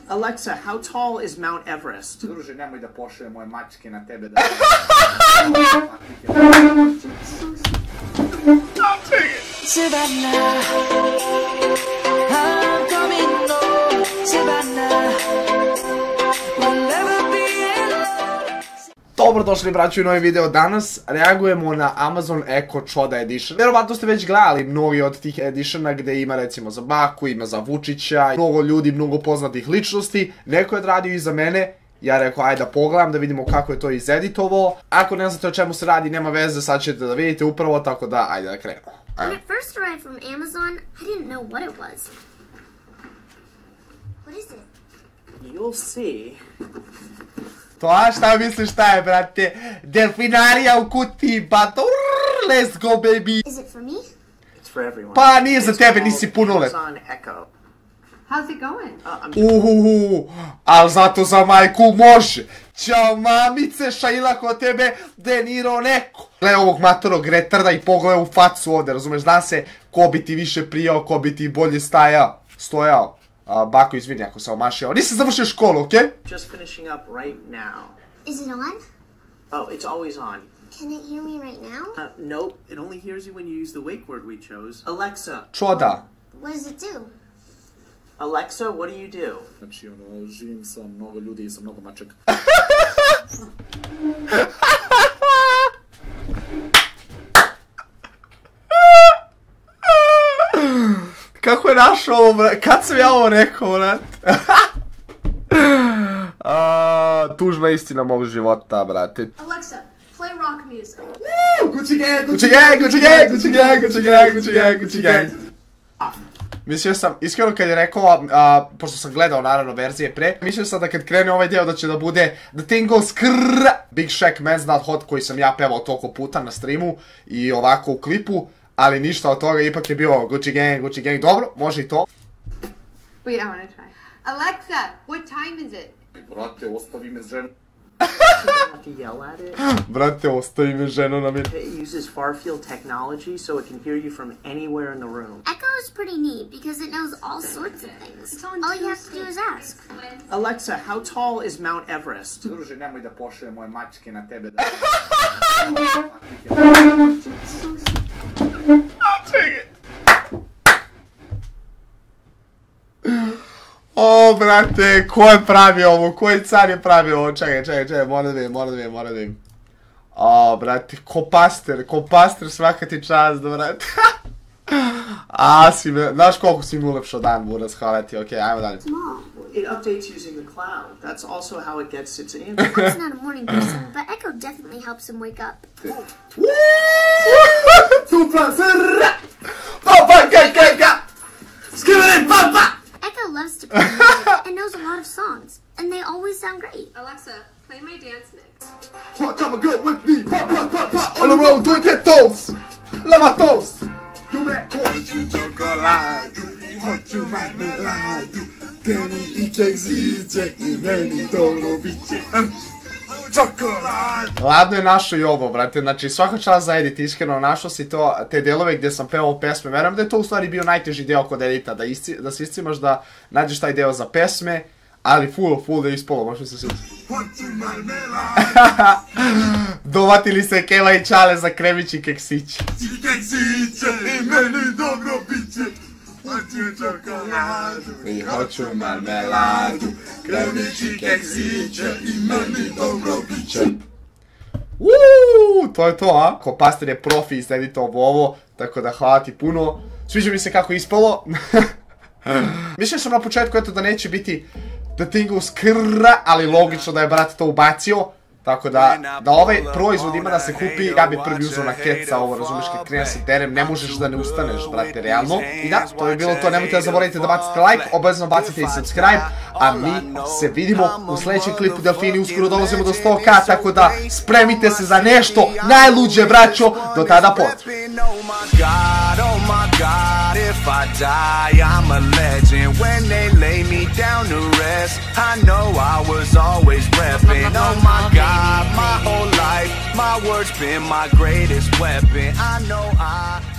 Alexa, how tall is Mount Everest? Druže, nemoj da pošalje moje mačke na tebe da... Savannah, I'm coming home, Savannah, we'll never be alone. Dobrodošli braću u novi video. Danas reagujemo na Amazon Echo Čoda Edition. Vjerovatno ste već gledali mnogi od tih editiona gdje ima recimo za Baku, ima za Vučića, mnogo ljudi, mnogo poznatih ličnosti. Neko je odradio iza mene. Ja rekao ajde da pogledam da vidimo kako je to izeditovao. Ako ne znate o čemu se radi, nema veze, sad ćete da vidite upravo, tako da ajde da krenemo. When it first arrived from Amazon, I didn't know what it was. What is it? You'll see. To a šta misliš šta je, brate? Delfinarija u kutiji, bato. Let's go, baby. Is it for me? It's for everyone. Pa nije za tebe, nisi punolet. Amazon Echo. How's it going? Al zato za majku može. Ćao mamice, Šajla kod tebe, De Niro neko. Gledaj ovog matorog retarda i pogledaj u facu ovdje, razumeš, zna se ko bi ti više prijao, ko bi ti bolje stojao. Bako, izvini ako sam omašio. Nisam završio školu, okej? Just finishing up right now. Is it on? Oh, it's always on. Can it hear me right now? Nope, it only hears you when you use the wake word we chose. Alexa. Čoda. What does it do? Alexa, what do you do? Znači, živim sa mnogo ljudi i sa mnogo mačaka. Kako je našao ovo, brat? Kad sam ja ovo rekao, brat? Tužna istina mog života, brate. Alexa, play rock music. Gucci gang, Gucci gang, Gucci gang, Gucci gang, Gucci gang, Gucci gang, Gucci gang. Mislio sam, iskreno kad je rekao, pošto sam gledao naravno verzije pre, mislio sam da kad krene ovaj deo da će da bude The Thing Goes Krrrr, Big Shaq Man's Not Hot koji sam ja pevao toliko puta na streamu i ovako u klipu, ali ništa od toga, ipak je bio Gucci gang, dobro, može i to. Wait, I wanna try. Alexa, what time is it? Brate, ostavi me ženu. You have to yell at it. Brate, ostavi me ženo na mir. It uses far field technology so it can hear you from anywhere in the room. Echo is pretty neat because it knows all sorts of things. All you have to do is ask. Alexa, how tall is Mount Everest? Druže, nemoj da pošalje moje mačke na tebe da... O, brate, ko je pravio ovo? Koji car je pravio ovo? Čekaj, moram da vidim. O, brate, ko paster, svaka ti čast, brate. Znaš koliko si mi ulepšao dan, buraz, hvala ti, okej, ajmo dalje. It updates using the cloud. That's also how it gets its info. Echo's not a morning person, but Echo definitely helps him wake up. Echo loves to play music and knows a lot of songs, and they always sound great. Alexa, play my dance mix. Come good with me, pop, on the road, doing that toast, lava toast. You that toast, you chocolate, hoću marmeladu, kreni I keksiće I meni dobro biće, čokolad. Ladno je našao i ovo, brate, znači svaka čast za edit, iskreno našao si to, te delove gdje sam pevao pesme, verujem da je to u stvari bio najteži deo kod edita, da se iscimaš da nađeš taj deo za pesme, ali full da je ispolo, možemo se sjetiti. Dovatili se Kela I Čale za kremić I keksić. Keksiće I meni dobro biće. Hoću čokoladu I hoću marmeladu, kremić I keksiće I meni dobro biće. To je to, a? Ko pastor je profi izeditao ovo, tako da hvala ti puno. Sviđa mi se kako je ispalo. Mislio sam na početku eto da neće biti The Thing Goes Krrrr, ali logično da je brat to ubacio. Tako da ovaj proizvod ima da se kupi, ja bi prvi uzeo na keca ovo, razumiješ, kad krenem se terem, ne možeš da ne ustaneš, brate, realno. I da, to bi bilo to, nemojte da zaboravite da bacite like, obavezno bacite I subscribe, a mi se vidimo u sljedećem klipu Delfini, uskoro dolazimo do 100k, tako da spremite se za nešto najluđe, braćo, do tada pozdrav! If I die, I'm a legend. When they lay me down to rest, I know I was always reppin'. Oh my God, my whole life, my words been my greatest weapon. I know I